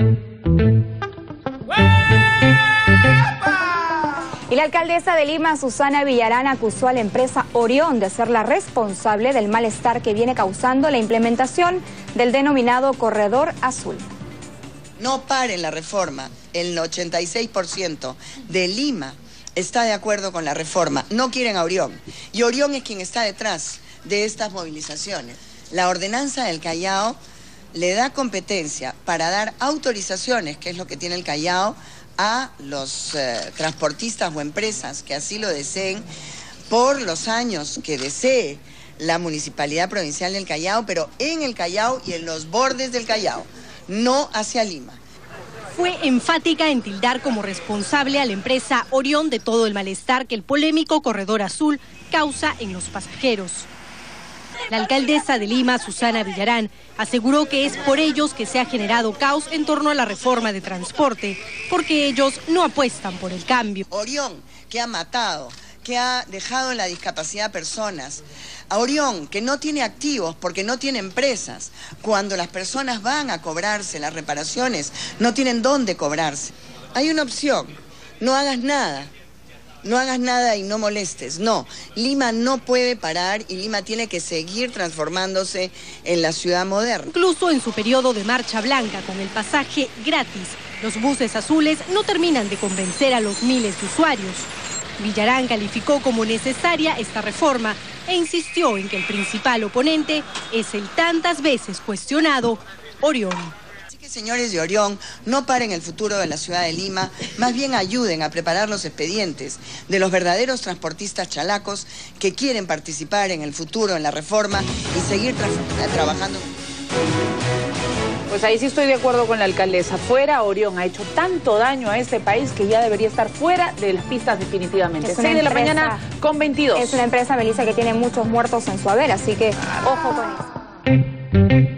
Y la alcaldesa de Lima, Susana Villarán, acusó a la empresa Orión de ser la responsable del malestar que viene causando la implementación del denominado Corredor Azul. No paren la reforma. El 86% de Lima está de acuerdo con la reforma. No quieren a Orión. Y Orión es quien está detrás de estas movilizaciones. La ordenanza del Callao le da competencia para dar autorizaciones, que es lo que tiene el Callao, a los transportistas o empresas que así lo deseen por los años que desee la Municipalidad Provincial del Callao, pero en el Callao y en los bordes del Callao, no hacia Lima. Fue enfática en tildar como responsable a la empresa Orión de todo el malestar que el polémico Corredor Azul causa en los pasajeros. La alcaldesa de Lima, Susana Villarán, aseguró que es por ellos que se ha generado caos en torno a la reforma de transporte, porque ellos no apuestan por el cambio. Orión, que ha matado, que ha dejado en la discapacidad a personas. A Orión, que no tiene activos porque no tiene empresas. Cuando las personas van a cobrarse las reparaciones, no tienen dónde cobrarse. Hay una opción, no hagas nada. No hagas nada y no molestes. No, Lima no puede parar y Lima tiene que seguir transformándose en la ciudad moderna. Incluso en su periodo de marcha blanca con el pasaje gratis, los buses azules no terminan de convencer a los miles de usuarios. Villarán calificó como necesaria esta reforma e insistió en que el principal oponente es el tantas veces cuestionado Orión. Señores de Orión, no paren el futuro de la ciudad de Lima, más bien ayuden a preparar los expedientes de los verdaderos transportistas chalacos que quieren participar en el futuro, en la reforma y seguir trabajando. Pues ahí sí estoy de acuerdo con la alcaldesa. Fuera Orión, ha hecho tanto daño a este país que ya debería estar fuera de las pistas definitivamente. 6 de la mañana con 22. Es una empresa, Melissa, que tiene muchos muertos en su haber, así que ojo con eso.